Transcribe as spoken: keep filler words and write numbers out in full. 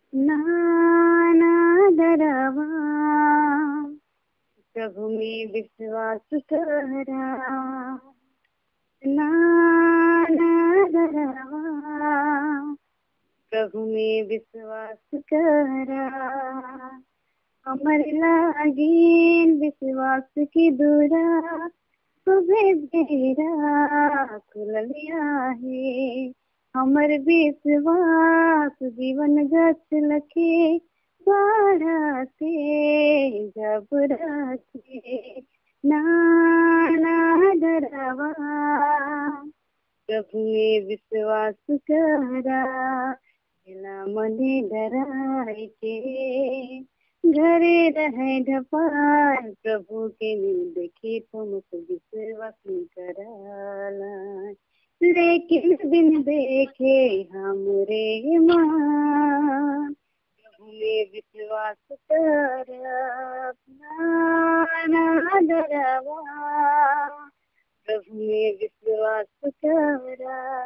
नाना डरावा, प्रभु में विश्वास करा। नाना डरावा, प्रभु में विश्वास करा। हमर लागिन विश्वास की दूरा, सुबह बेरा खुललिया है। हमर विश्वास जीवन गछ लखे, बाढ़ से जब रखे। नाना डरावा, प्रभु में विश्वास करा। बिना मने डराए के घरे रहे ढपाल, प्रभु के नींद देखे तुम विश्वास कराला। लेकिन बिन देखे हमरे मान, प्रभु में विश्वास कर। ना डरावा, प्रभु में विश्वास करा।